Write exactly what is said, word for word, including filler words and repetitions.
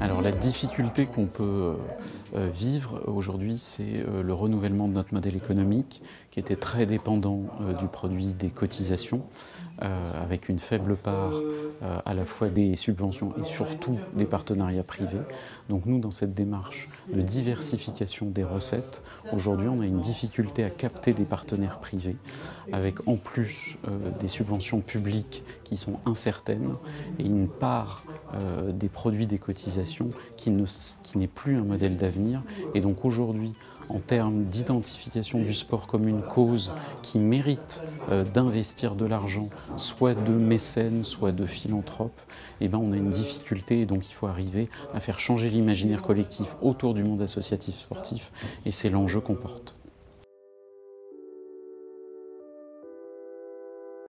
Alors la difficulté qu'on peut euh, vivre aujourd'hui, c'est euh, le renouvellement de notre modèle économique qui était très dépendant euh, du produit des cotisations, euh, avec une faible part euh, à la fois des subventions et surtout des partenariats privés. Donc nous, dans cette démarche de diversification des recettes, aujourd'hui on a une difficulté à capter des partenaires privés, avec en plus euh, des subventions publiques qui sont incertaines et une part euh, des produits des cotisations qui ne, qui n'est plus un modèle d'avenir. Et donc aujourd'hui, en termes d'identification du sport comme une cause qui mérite euh, d'investir de l'argent, soit de mécènes, soit de philanthropes, eh ben on a une difficulté et donc il faut arriver à faire changer l'imaginaire collectif autour du monde associatif sportif et c'est l'enjeu qu'on porte.